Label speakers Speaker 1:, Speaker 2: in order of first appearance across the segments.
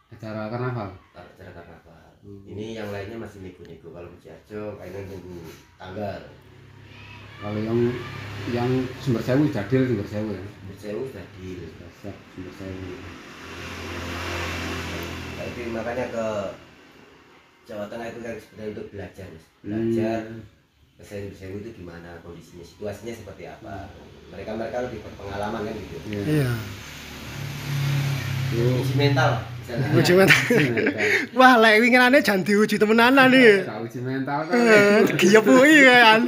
Speaker 1: Acara karnaval.
Speaker 2: Acara karnaval. Ini yang lainnya masih nego-nego. Kalau Bejarjo kayaknya nunggu tanggal.
Speaker 1: Kalau yang Sumber Sewu Jadil Sumber Sewu ya.
Speaker 2: Sumber Sewu Jadil.
Speaker 1: Siap Sumber Sewu.
Speaker 2: Nah, itu makanya ke Jawa Tengah itu kan sebenarnya untuk belajar, Mas. Belajar ke Sumber Sewu itu gimana kondisinya, situasinya seperti apa. Mereka lebih berpengalaman kan gitu.
Speaker 3: Iya.
Speaker 2: Uji mental.
Speaker 3: Uji mental. Wah, lek winginane jan diuji temenanan iki.
Speaker 1: Gak uji mental kan.
Speaker 3: Giyep kuwi kan.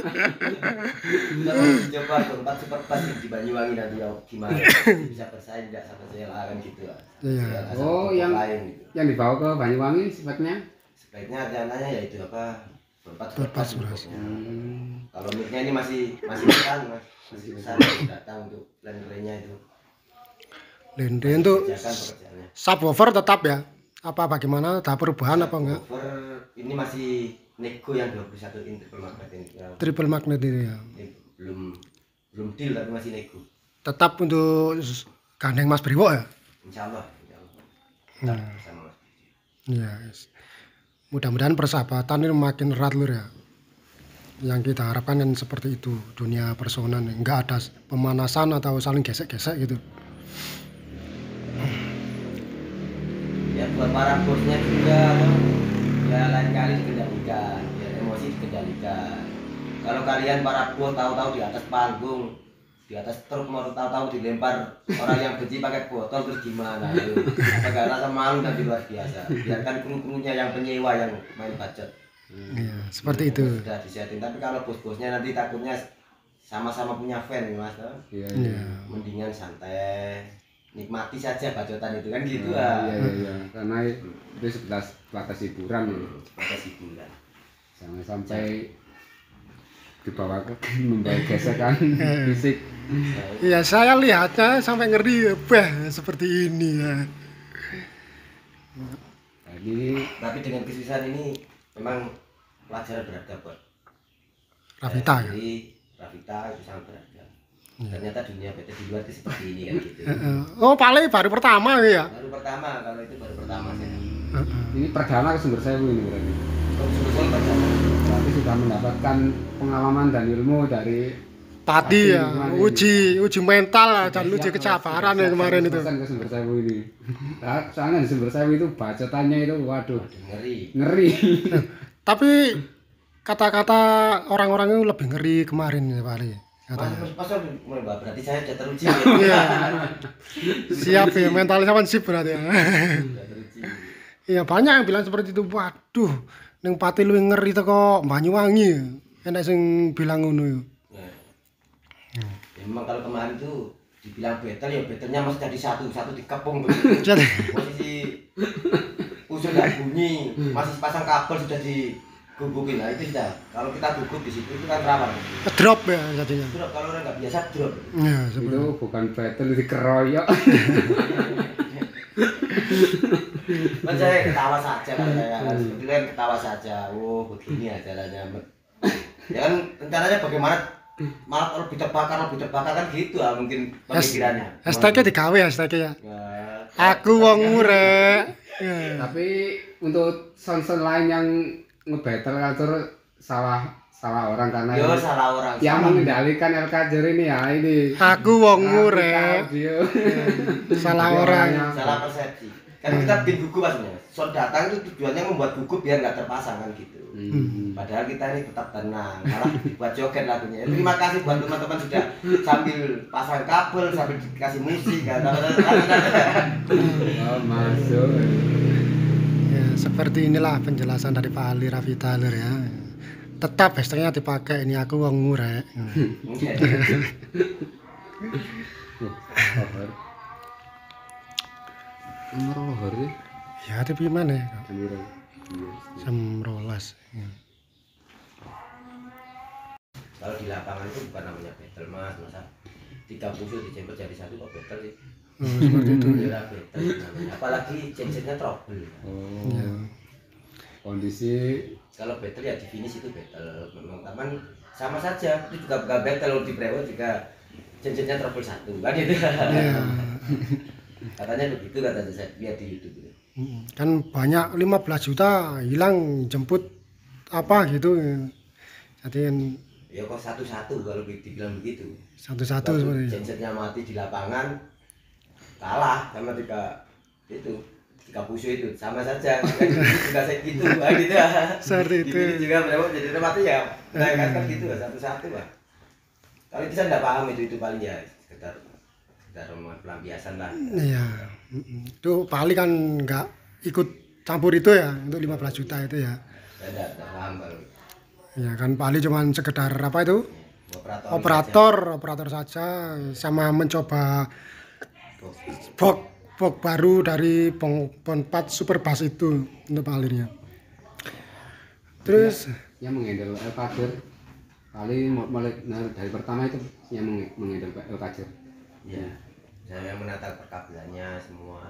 Speaker 2: Coba tempat superbas di Banyuwangi nanti ya gimana? Bisa bersaing enggak sama CLA kan gitu.
Speaker 3: Iya.
Speaker 1: Oh, yang dibawa ke Banyuwangi speknya?
Speaker 2: Speknya rencananya yaitu apa? Berpas. Kalau mic-nya ini masih besar, Mas. Masih besar datang untuk lendrenya itu.
Speaker 3: Lende itu subwoofer tetap ya? Apa bagaimana? Ada perubahan apa enggak?
Speaker 2: Subwoofer ini masih nego yang 21 in triple magnet ini.
Speaker 3: Triple magnet ini ya.
Speaker 2: Ini belum deal tapi masih nego.
Speaker 3: Tetap untuk gandeng Mas Briwo ya?
Speaker 2: Insyaallah.
Speaker 3: Nah.
Speaker 2: Sama Mas.
Speaker 3: Iya, yes. Mudah-mudahan persahabatan ini makin erat lur ya. Yang kita harapkan kan seperti itu, dunia personan, enggak ada pemanasan atau saling gesek-gesek gitu.
Speaker 2: Ya buat para bosnya juga ya lain kali dikendalikan, ya emosi dikendalikan. Kalau kalian para bos tahu-tahu di atas panggung, di atas truk mau tahu-tahu dilempar orang yang benci pakai botol terus gimana itu? Apa gak rasa malu dan luar biasa? Biarkan kru-krunya yang penyewa yang main bacot.
Speaker 3: Iya, seperti itu.
Speaker 2: Sudah disetting, tapi kalau bos-bosnya nanti takutnya sama-sama punya fan Mas.
Speaker 1: Iya.
Speaker 2: Mendingan santai. Nikmati saja bacotan itu kan gitu
Speaker 1: Iya. Karena itu sebatas hiburan ya.
Speaker 2: Batas hiburan.
Speaker 1: Jangan sampai dibawa ke membawa gesekan fisik.
Speaker 3: Iya, saya lihatnya sampai ngeri, seperti ini ya.
Speaker 2: Tapi dengan kesusahan ini memang pelajaran berharga buat
Speaker 3: Rafita ya.
Speaker 2: Jadi Rafita itu sangat berharga. Ternyata dunia PT di luar itu seperti ini kan gitu.
Speaker 3: Oh, paling baru pertama ya.
Speaker 2: Baru pertama, kalau itu baru pertama saya.
Speaker 1: Ini perdana ke Sumber Sewu ini berarti.
Speaker 2: Sumber pertama.
Speaker 1: Berarti sudah mendapatkan pengalaman dan ilmu dari
Speaker 3: Tadi ya, uji mental lah, dan uji kesabaran ya kemarin itu.
Speaker 1: Ke Sumber Sewu ini. Nah, soalnya di Sumber Sewu itu bacotannya itu waduh, ngeri.
Speaker 3: Tapi kata-kata orang-orang itu lebih ngeri kemarin ya Pak Ali.
Speaker 2: Pasal berarti saya sudah teruji.
Speaker 3: Iya. Siap ya, mentalnya sama sip berarti ya. Iya, banyak yang bilang seperti itu. Waduh, ning pati luwih ngeri teko Banyuwangi. Enak sing bilang ngono yo.
Speaker 2: Ya, memang kalau kemarin tuh dibilang battle ya battlenya masih jadi satu dikepung begitu. Posisi usul nggak bunyi, masih pasang kabel sudah digugukin. Nah itu sudah. Kalau kita gugup di situ itu kan rawan.
Speaker 3: Drop ya jadinya.
Speaker 2: Drop kalau orang nggak biasa drop.
Speaker 3: Iya,
Speaker 1: itu bukan battle, itu dikeroyok.
Speaker 2: Kan saya ketawa saja kan saya seperti kan ketawa saja. Oh begini aja lah ya kan rencananya bagaimana malah kalau dibakar kan gitu lah mungkin pemikirannya.
Speaker 3: Hashtagnya digawe hashtagnya ya. Aku wong murek.
Speaker 1: Tapi untuk sound lain yang ngebattle ngatur salah orang karena
Speaker 2: salah orang.
Speaker 1: Yang mengendalikan LKJ ini ya ini.
Speaker 3: Aku wong murek. Salah orang.
Speaker 2: Salah persepsi. Kan kita bikin gugup maksudnya. Sound datang itu tujuannya membuat gugup biar nggak terpasang kan gitu. Padahal kita ini tetap tenang, malah dibuat joget lagunya. Terima kasih buat teman-teman sudah sambil pasang kabel, sambil dikasih musik kan.
Speaker 1: Oh, masuk.
Speaker 3: Ya, seperti inilah penjelasan dari Pak Ali Rafita Lur ya. Tetap hashtagnya dipakai ini aku wong murek.
Speaker 1: Nomor lohor sih.
Speaker 3: Ya, tapi mana? Jam 12.
Speaker 2: Kalau di lapangan itu bukan namanya battle Mas, masa 3 musuh dijemput jadi satu kok battle sih.
Speaker 3: Seperti itu.
Speaker 2: Ya battle namanya. Apalagi gensetnya trouble.
Speaker 3: Ya.
Speaker 1: Kondisi
Speaker 2: kalau battle ya di finish itu battle. Memang taman sama saja. Itu juga bukan battle di Brewo juga gensetnya trouble 1 kan itu.
Speaker 3: Ya.
Speaker 2: Katanya begitu kata saya lihat di YouTube itu.
Speaker 3: Kan banyak 15 juta hilang jemput apa gitu. Jadi kan
Speaker 2: Ya kok satu-satu kalau dibilang begitu.
Speaker 3: satu-satu
Speaker 2: Waktu
Speaker 3: seperti itu.
Speaker 2: gensetnya mati di lapangan kalah sama tiga pusu itu sama saja kan juga saya gitu gitu
Speaker 3: Seperti itu.
Speaker 2: Ini juga memang jadi mati ya saya katakan gitu satu-satu Pak. Kalau itu saya tidak paham itu paling ya sekedar pelampiasan lah.
Speaker 3: Iya. Itu Pak Ali kan nggak ikut campur itu ya untuk 15 juta itu ya.
Speaker 2: Saya tidak paham kalau
Speaker 3: Ya kan Pak Ali cuman sekedar apa itu?
Speaker 2: operator
Speaker 3: Operator saja sama mencoba box baru dari Bonpat Super Bass itu untuk Pak Ali-nya. Terus
Speaker 1: yang menghandle El Kadir kali mulai dari pertama itu yang menghandle El Kadir.
Speaker 2: ya saya yang menata perkabelannya semua.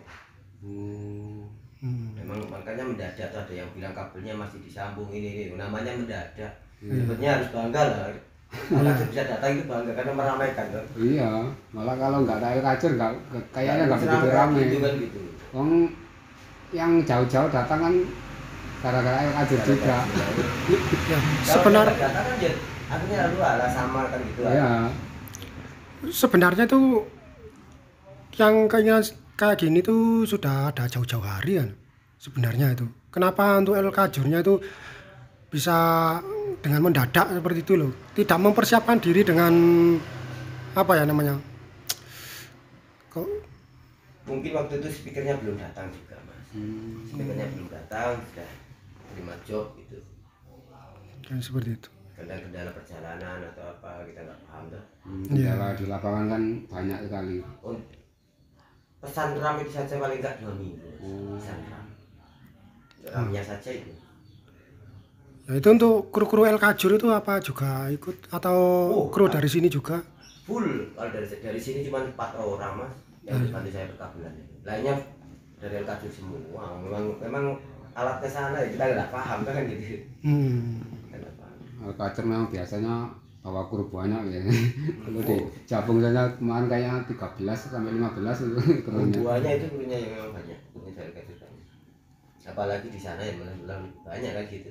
Speaker 2: Memang makanya mendadak tuh ada yang bilang kabelnya masih disambung ini namanya mendadak. Sebetulnya harus bangga lah. Kalau bisa datang itu bangga karena meramaikan tuh.
Speaker 1: Iya, malah kalau nggak ada El Kadir kayaknya nggak begitu ramai.
Speaker 2: Gitu kan gitu.
Speaker 1: Wong yang jauh-jauh datang kan gara-gara El Kadir juga.
Speaker 3: ya
Speaker 2: Kalau
Speaker 3: sebenarnya
Speaker 2: datang kan ya akhirnya lalu ala sama kan gitu.
Speaker 1: Iya.
Speaker 3: sebenarnya tuh yang kayak gini tuh sudah ada jauh-jauh hari kan sebenarnya itu. Kenapa untuk El Kajurnya itu bisa dengan mendadak seperti itu loh, tidak mempersiapkan diri dengan apa ya namanya, kok
Speaker 2: Mungkin waktu itu speakernya belum datang juga Mas. Speakernya belum datang sudah terima job gitu.
Speaker 3: kan seperti itu.
Speaker 2: Kendala perjalanan atau apa kita nggak paham tuh.
Speaker 1: Kendala di lapangan kan banyak sekali.
Speaker 2: Oh, pesan ram itu saja paling nggak 2 minggu. Pesan ram. Ramnya saja itu.
Speaker 3: Ya itu untuk kru-kru El Kajur itu apa juga ikut atau kru dari sini juga?
Speaker 2: Full. Kalau dari sini cuma 4 orang Mas yang dibantu saya perkabelan. Lainnya dari LKJ semua. Memang alatnya sana ya kita nggak paham kan gitu. Kita nggak paham.
Speaker 1: El Kadir memang biasanya bawa kru banyak ya. Kalau di Jabung saja kemarin kayaknya 13 sampai 15 itu krunya.
Speaker 2: Buahnya itu krunya yang memang banyak. Krunya dari LKJ banyak. Apalagi di sana yang bilang banyak kan gitu.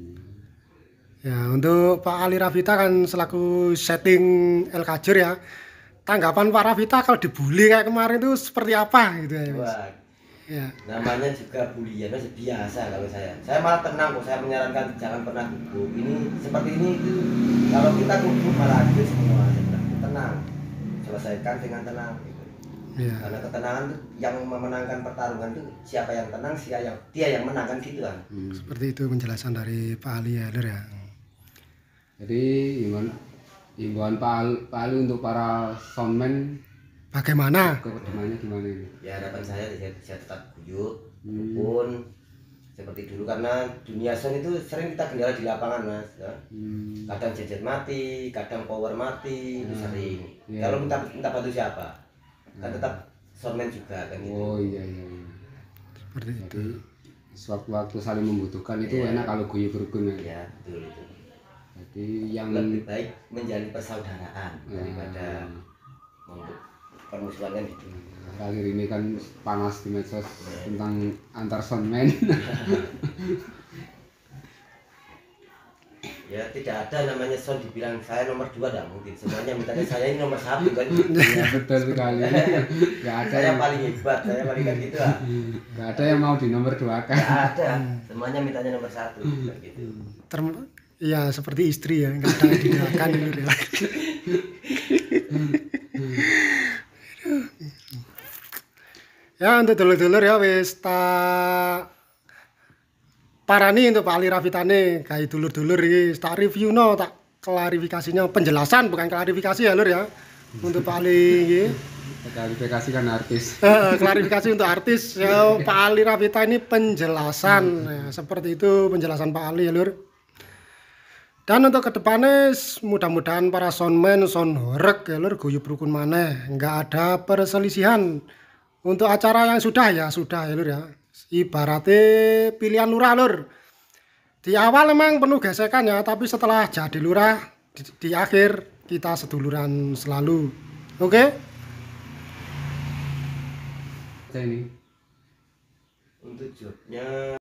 Speaker 3: Ya untuk Pak Ali Rafita kan selaku setting El Kajur ya, tanggapan Pak Rafita kalau dibully kayak kemarin itu seperti apa gitu ya Mas?
Speaker 2: Wah,
Speaker 3: Ya.
Speaker 2: namanya juga bulian Mas, biasa kalau saya malah tenang kok. Saya menyarankan jangan pernah gugup ini seperti ini itu. Kalau kita gugup malah habis semua. Tenang, selesaikan dengan tenang gitu.
Speaker 3: Ya.
Speaker 2: Karena ketenangan tuh yang memenangkan pertarungan itu siapa yang tenang, dia yang menang kan gitu kan.
Speaker 3: Seperti itu penjelasan dari Pak Ali ya, Lur ya.
Speaker 1: Jadi himbauan Pak Ali untuk para soundman
Speaker 3: Bagaimana?
Speaker 1: kedepannya gimana ini?
Speaker 2: Ya harapan saya bisa tetap guyup, rukun seperti dulu karena dunia sound itu sering kita kendala di lapangan Mas. Ya. Kadang jejet mati, kadang power mati, itu sering.
Speaker 1: Iya.
Speaker 2: Kalau minta bantu siapa? Kan tetap soundman juga kan gitu.
Speaker 1: Oh iya.
Speaker 3: Seperti itu.
Speaker 1: Jadi sewaktu-waktu saling membutuhkan itu enak kalau guyup rukun ya.
Speaker 2: Ya betul itu.
Speaker 1: Jadi yang
Speaker 2: Lebih baik menjalin persaudaraan daripada untuk permusuhan kan gitu.
Speaker 1: akhir ini kan panas di medsos tentang antar soundman.
Speaker 2: Ya tidak ada namanya sound dibilang saya nomor 2 tidak mungkin. Semuanya mintanya saya ini nomor 1 kan.
Speaker 1: Ya betul sekali. Gak ada
Speaker 2: Saya
Speaker 1: yang
Speaker 2: paling hebat, saya paling kan gitu lah.
Speaker 1: gak ada yang mau di nomor 2 kan.
Speaker 2: Gak ada. Semuanya mintanya nomor 1 kan gitu.
Speaker 3: Ya seperti istri ya, nggak ada yang didoakan Lur ya. Ya untuk dulur-dulur ya wis tak parani untuk Pak Ali Rafitane kayak dulur-dulur iki tak review no, tak klarifikasinya, penjelasan bukan klarifikasi ya Lur ya. Untuk Pak Ali iki.
Speaker 1: Klarifikasi kan artis.
Speaker 3: Klarifikasi untuk artis ya Pak Ali Rafita ini penjelasan ya, seperti itu penjelasan Pak Ali ya Lur. Dan untuk kedepannya mudah-mudahan para soundman sound horek ya Lur guyup rukun maneh, nggak ada perselisihan. Untuk acara yang sudah ya Lur ya. Ibaratnya pilihan lurah Lur. Di awal memang penuh gesekan ya, tapi setelah jadi lurah di akhir kita seduluran selalu. Oke?
Speaker 1: kerja ini?
Speaker 2: Untuk jobnya